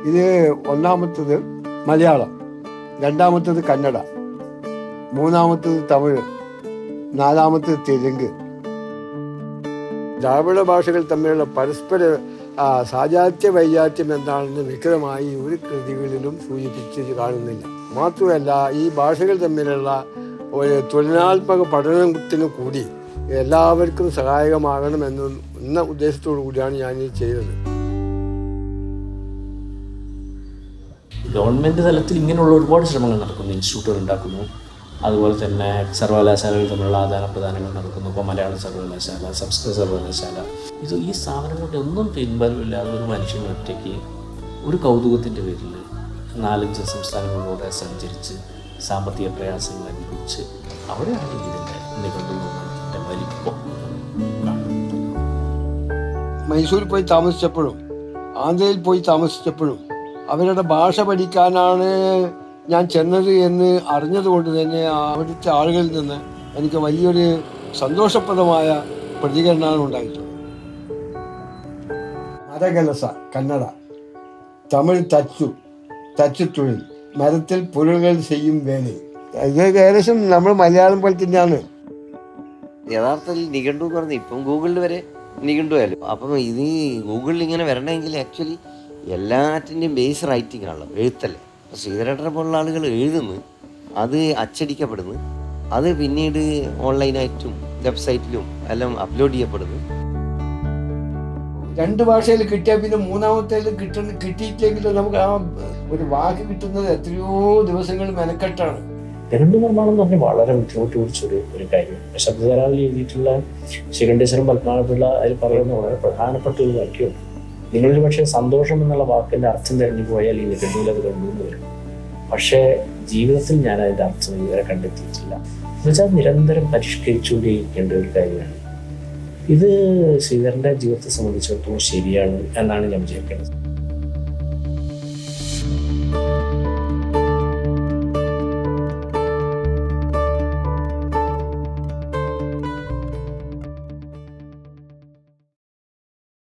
ഇത് ഒന്നാമത്തത് മലയാളം, രണ്ടാമത്തത് കന്നഡ, മൂന്നാമത്തത് തമിഴ്, നാലാമത്തത് തെലുങ്ക്. ദ്രാവിഡ ഭാഷകൾ തമ്മിലുള്ള പരസ്പര സാജാത്യ വൈജാത്യം എന്താണെന്ന് വ്യക്തമായി ഒരു കൃതികളിലും സൂചിപ്പിച്ച് കാണുന്നില്ല. മാത്രമല്ല, ഈ ഭാഷകൾ തമ്മിലുള്ള ഒരു തുലനാത്മക പഠനത്തിന് കൂടി എല്ലാവർക്കും സഹായകമാകണമെന്ന ഉദ്ദേശത്തോടു കൂടിയാണ് ഞാനിത് ചെയ്തത്. ഗവൺമെൻറ് തലത്തിൽ ഇങ്ങനെയുള്ള ഒരുപാട് ശ്രമങ്ങൾ നടക്കുന്നു. ഇൻസ്റ്റിറ്റ്യൂട്ടുകൾ ഉണ്ടാക്കുന്നു, അതുപോലെ തന്നെ സർവകലാശാലകൾ തമ്മിലുള്ള ആദാന പ്രദാനങ്ങൾ നടക്കുന്നു. ഇപ്പോൾ മലയാള സർവകലാശാല, സംസ്കൃത സർവകലാശാല, ഈ സ്ഥാപനങ്ങളുടെ ഒന്നും പിൻബലമില്ലാതെ ഒരു മനുഷ്യൻ ഒറ്റയ്ക്ക് ഒരു കൗതുകത്തിൻ്റെ പേരിൽ 4-5 സംസ്ഥാനങ്ങളിലൂടെ സഞ്ചരിച്ച് സാമ്പത്തിക പ്രയാസങ്ങൾ അനുഭവിച്ച് അവിടെയാണ് ഇതിൻ്റെ നിഘണ്ടുവിൻ്റെ വലിപ്പം. മൈസൂരിൽ പോയി താമസിച്ചപ്പോഴും ആന്ധ്രയിൽ പോയി താമസിച്ചപ്പോഴും അവരുടെ ഭാഷ പഠിക്കാനാണ് ഞാൻ ചെന്നത് എന്ന് അറിഞ്ഞതുകൊണ്ട് തന്നെ അവിടുത്തെ ആളുകളിൽ നിന്ന് എനിക്ക് വലിയൊരു സന്തോഷപ്രദമായ പ്രതികരണമാണ് ഉണ്ടായിട്ടുള്ളത്. മരകലസ കന്നഡ, തമിഴ് തച്ചുതൊഴിൽ, മരത്തിൽ പൊരുളുകൾ ചെയ്യും വേല. ഇത് ഏകദേശം നമ്മൾ മലയാളം പോലെ തന്നെയാണ്. യഥാർത്ഥത്തിൽ നിഘണ്ടു എന്ന് പറഞ്ഞാൽ ഇപ്പം ഗൂഗിളിൽ വരെ നിഘണ്ടു ആയാലും. അപ്പം ഇത് ഗൂഗിളിൽ ഇങ്ങനെ വരണമെങ്കിൽ ആക്ച്വലി എല്ലാറ്റിൻ്റെയും ബേസ് റൈറ്റിംഗ് ആണല്ലോ, എഴുത്തല്ലേ. അപ്പോൾ ശ്രീധരേട്ടനെ പോലുള്ള ആളുകൾ എഴുതുന്നു, അത് അച്ചടിക്കപ്പെടുന്നു, അത് പിന്നീട് ഓൺലൈനായിട്ടും വെബ്സൈറ്റിലും എല്ലാം അപ്ലോഡ് ചെയ്യപ്പെടുന്നു. 2 ഭാഷയിൽ കിട്ടിയാൽ പിന്നെ മൂന്നാമത്തേൽ കിട്ടിയിട്ടെങ്കിൽ നമുക്ക് ആ ഒരു വാക്ക് കിട്ടുന്നത് എത്രയോ ദിവസങ്ങൾ മെനക്കെട്ടാണ്. നിഘണ്ടു നിർമ്മാണം എന്ന് പറഞ്ഞാൽ വളരെ ബുദ്ധിമുട്ട് പിടിച്ചൊരു കാര്യം. ശബ്ദധാരാവിൽ എഴുതിയിട്ടുള്ള ശ്രീകണ്ഠേശ്വരം പത്മനാഭപിള്ള അതിൽ പറയുന്ന വളരെ പ്രധാനപ്പെട്ട ഒരു വാക്യമുണ്ട്. നിങ്ങളൊരു പക്ഷേ സന്തോഷം എന്നുള്ള വാക്കിൻ്റെ അർത്ഥം തിരഞ്ഞു പോയാൽ ഈ നിഘണ്ടുവിൽ അത് കണ്ടുവന്ന് വരും. പക്ഷേ ജീവിതത്തിൽ ഞാൻ അതിൻ്റെ അർത്ഥം ഇതുവരെ കണ്ടെത്തിയിട്ടില്ല. എന്നുവെച്ചാൽ നിരന്തരം പരിഷ്കരിച്ചുകൊണ്ടേയിരിക്കേണ്ട ഒരു കാര്യമാണ്. ഇത് ശ്രീധരൻ്റെ ജീവിതത്തെ സംബന്ധിച്ചിടത്തോളം ശരിയാണ് എന്നാണ് ഞാൻ വിചാരിക്കുന്നത്.